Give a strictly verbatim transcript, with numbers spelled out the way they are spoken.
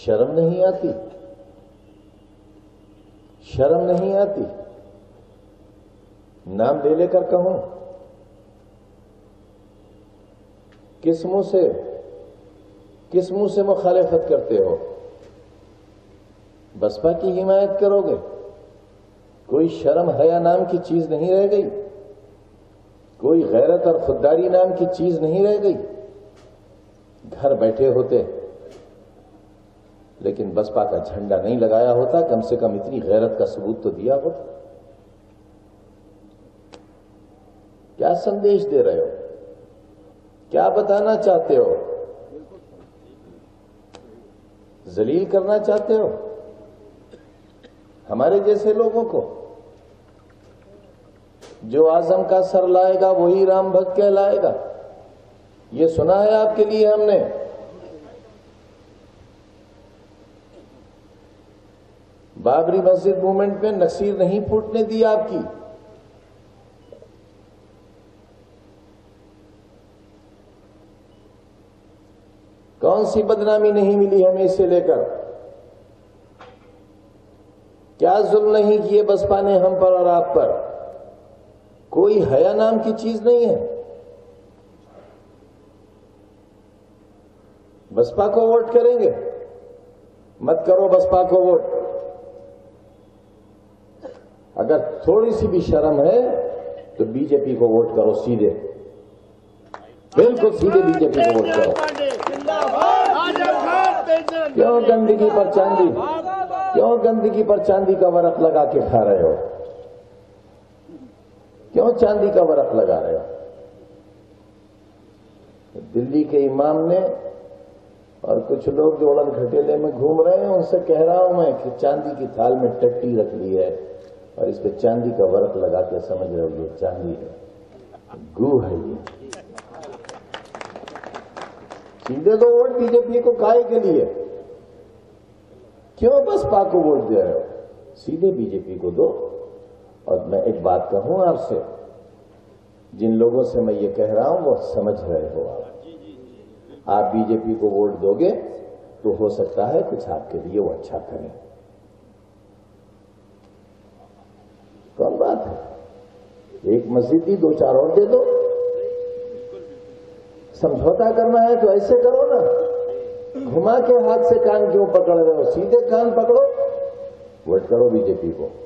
शर्म नहीं आती? शर्म नहीं आती? नाम ले लेकर कहूं, किस मुंह से किस मुंह से मुखालिफत करते हो? बसपा की हिमायत करोगे? कोई शर्म हया नाम की चीज नहीं रह गई? कोई गैरत और खुददारी नाम की चीज नहीं रह गई? घर बैठे होते लेकिन बसपा का झंडा नहीं लगाया होता, कम से कम इतनी गैरत का सबूत तो दिया होता। क्या संदेश दे रहे हो? क्या बताना चाहते हो? जलील करना चाहते हो हमारे जैसे लोगों को? जो आजम का सर लाएगा वही राम भक्त कहलाएगा, ये सुना है आपके लिए हमने। बाबरी मस्जिद मूवमेंट में नसीर नहीं फूटने दी आपकी। कौन सी बदनामी नहीं मिली हमें इसे लेकर? क्या जुल्म नहीं किए बसपा ने हम पर और आप पर? कोई हया नाम की चीज नहीं है। बसपा को वोट करेंगे? मत करो बसपा को वोट। अगर थोड़ी सी भी शर्म है तो बीजेपी को वोट करो सीधे, बिल्कुल सीधे बीजेपी को वोट करो। क्यों गंदगी पर चांदी क्यों गंदगी पर चांदी का वरख लगा के खा रहे हो? क्यों चांदी का वरख लगा रहे हो? दिल्ली के इमाम ने और कुछ लोग जो उड़न खटेले में घूम रहे हैं उनसे कह रहा हूं मैं कि चांदी की थाल में टट्टी रख ली है और इस पे चांदी का वरख लगा के समझ रहे हो ये चांदी है, गू है ये। सीधे दो वोट बीजेपी को काहे के लिए? क्यों बसपा को वोट दे रहे हो? सीधे बीजेपी को दो। और मैं एक बात कहूं आपसे, जिन लोगों से मैं ये कह रहा हूं वो समझ रहे हो। आप आप बीजेपी को वोट दोगे तो हो सकता है कुछ आपके लिए वो अच्छा करें। कौन बात है? एक मस्जिद दी, दो चार और दे दो। समझौता करना है तो ऐसे करो ना, घुमा के हाथ से कान क्यों पकड़ रहे हो? सीधे कान पकड़ो, वोट करो बीजेपी को।